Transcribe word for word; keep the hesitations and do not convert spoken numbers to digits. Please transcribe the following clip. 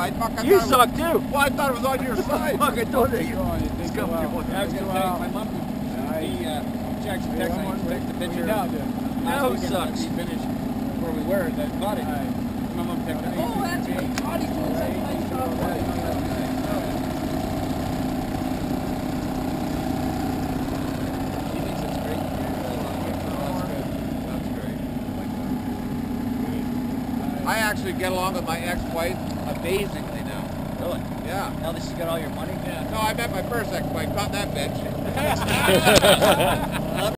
I fucking You thought suck it was, too. well, I thought it was on your side. Fuck, I told you. You Go on, you it's think coming well. to your I was going to Well, take my mom. nice. He, uh, she actually Yeah, texted one me. She more texted the thing. picture Yeah. now. Now Last weekend, sucks. we finished where we were, that cottage. Right. My mom picked it. Oh, that's right. Toddy's doing such a nice job. Right. She thinks it's great. That's great. I actually get along with my ex-wife amazingly now. Really? Yeah. Now that she's got all your money? Yeah. No, I met my first ex-wife, not that bitch.